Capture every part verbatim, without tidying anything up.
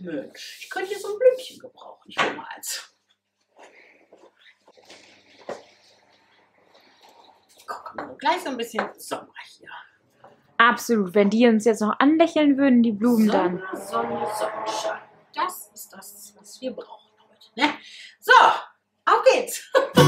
mögen. Ich könnte hier so ein Blümchen gebrauchen. Ich will mal eins. Guck mal, gleich so ein bisschen Sommer hier. Absolut. Wenn die uns jetzt noch anlächeln würden, die Blumen dann. Sonne, Sonne, Sonnenschein. Das ist das, was wir brauchen heute. Ne? So, auf geht's.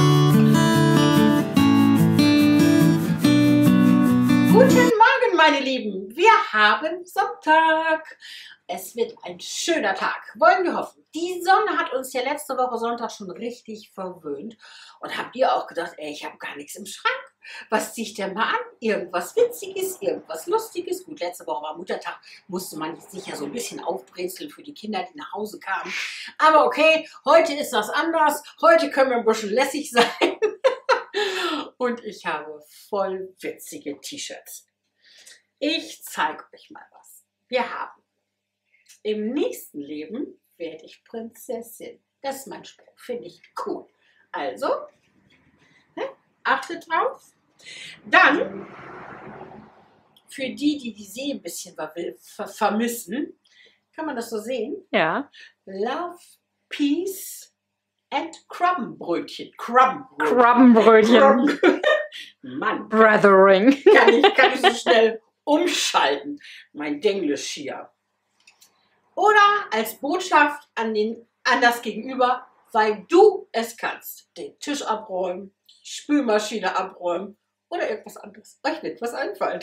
Guten Morgen, meine Lieben. Wir haben Sonntag. Es wird ein schöner Tag, wollen wir hoffen. Die Sonne hat uns ja letzte Woche Sonntag schon richtig verwöhnt. Und habt ihr auch gedacht, ey, ich habe gar nichts im Schrank. Was ziehe ich denn mal an? Irgendwas Witziges, irgendwas Lustiges. Gut, letzte Woche war Muttertag, musste man sich ja so ein bisschen aufbrezeln für die Kinder, die nach Hause kamen. Aber okay, heute ist das anders. Heute können wir ein bisschen lässig sein. Und ich habe voll witzige T-Shirts. Ich zeige euch mal was. Wir haben im nächsten Leben werde ich Prinzessin. Das ist mein Spruch, finde ich cool. Also, ne, achtet drauf. Dann, für die, die die See ein bisschen ver ver vermissen, kann man das so sehen? Ja. Love, Peace and Krabbenbrötchen. Krabbenbrötchen. Krabbenbrötchen. Krabben. Mann, Brothering. kann ich, kann ich so schnell umschalten. Mein Denglisch hier. Oder als Botschaft an, den, an das Gegenüber, weil du es kannst. Den Tisch abräumen, die Spülmaschine abräumen oder irgendwas anderes. Euch wird was einfallen.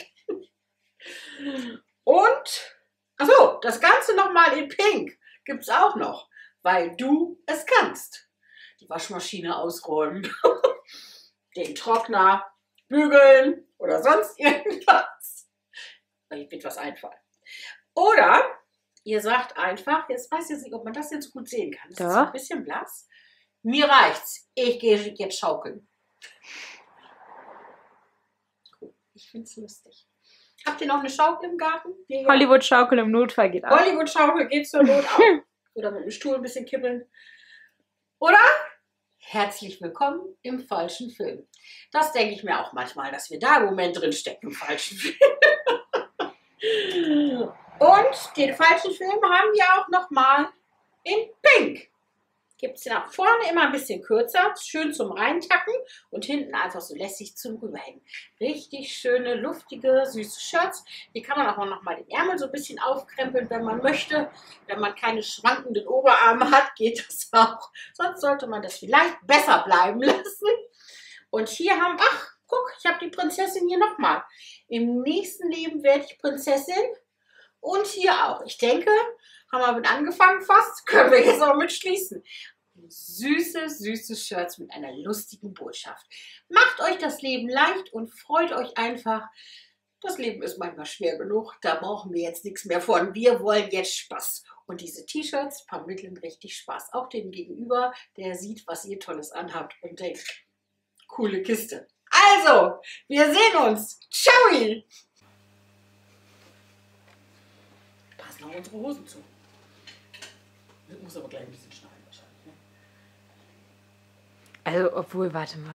Und, achso, das Ganze nochmal in Pink gibt es auch noch. Weil du es kannst. Die Waschmaschine ausräumen, den Trockner bügeln oder sonst irgendwas. Euch wird was einfallen. Oder ihr sagt einfach, jetzt weiß ich jetzt nicht, ob man das jetzt gut sehen kann. Das Doch. ist ein bisschen blass. Mir reicht's. Ich gehe jetzt schaukeln. Cool. Ich finde es lustig. Habt ihr noch eine Schaukel im Garten? Nee, ja. Hollywood-Schaukel im Notfall geht auch. Hollywood-Schaukel geht zur Not auch. Oder mit dem Stuhl ein bisschen kippeln. Oder? Herzlich willkommen im falschen Film. Das denke ich mir auch manchmal, dass wir da im Moment drin stecken im falschen Film. Und den falschen Film haben wir auch nochmal in Pink. Gibt es nach vorne immer ein bisschen kürzer, schön zum Reintacken und hinten einfach so lässig zum Rüberhängen. Richtig schöne, luftige, süße Shirts. Hier kann man auch noch mal den Ärmel so ein bisschen aufkrempeln, wenn man möchte. Wenn man keine schwankenden Oberarme hat, geht das auch. Sonst sollte man das vielleicht besser bleiben lassen. Und hier haben, ach, guck, ich habe die Prinzessin hier nochmal. Im nächsten Leben werde ich Prinzessin. Und hier auch. Ich denke, haben wir mit angefangen fast, können wir jetzt auch mit schließen. Süße, süße Shirts mit einer lustigen Botschaft. Macht euch das Leben leicht und freut euch einfach. Das Leben ist manchmal schwer genug, da brauchen wir jetzt nichts mehr von. Wir wollen jetzt Spaß. Und diese T-Shirts vermitteln richtig Spaß. Auch dem Gegenüber, der sieht, was ihr Tolles anhabt und denkt, coole Kiste. Also, wir sehen uns. Ciao! Passen auch unsere Hosen zu. Das muss aber gleich ein bisschen schneiden wahrscheinlich. Ne? Also, obwohl, warte mal.